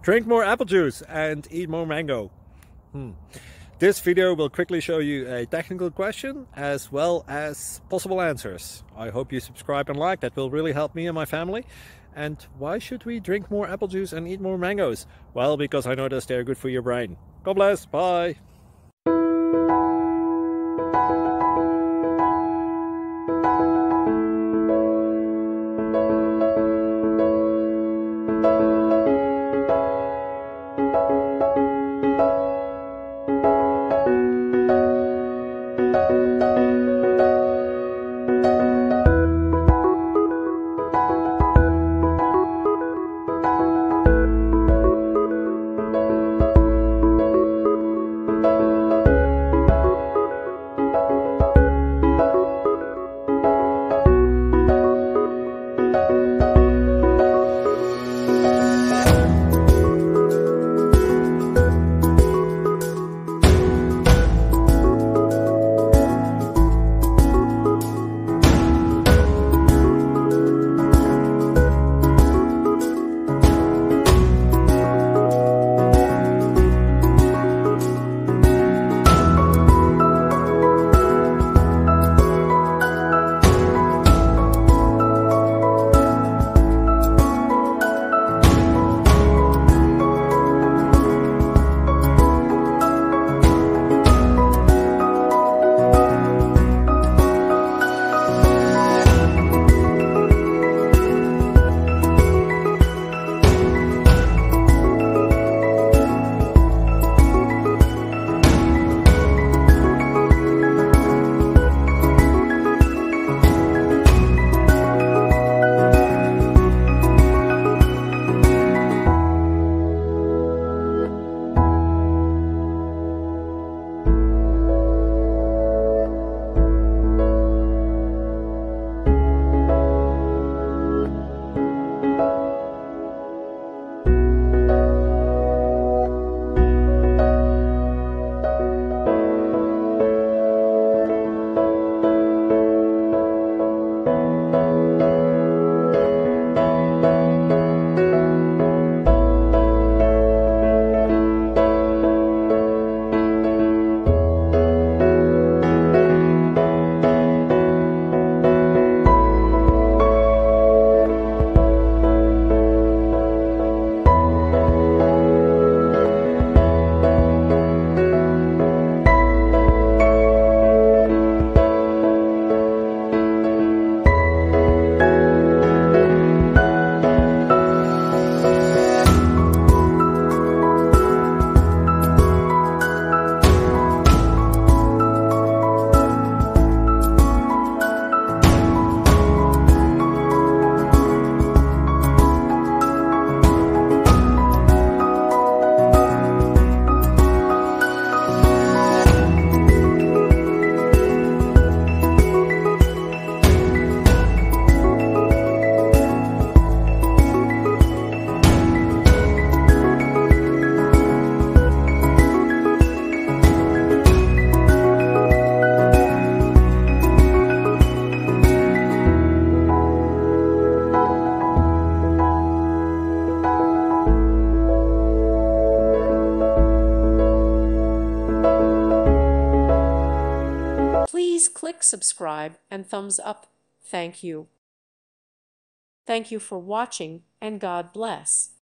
Drink more apple juice and eat more mango. This video will quickly show you a technical question as well as possible answers. I hope you subscribe and like, that will really help me and my family. And why should we drink more apple juice and eat more mangoes? Well, because I noticed they're good for your brain. God bless, bye! Please click subscribe and thumbs up. Thank you. Thank you for watching, and God bless.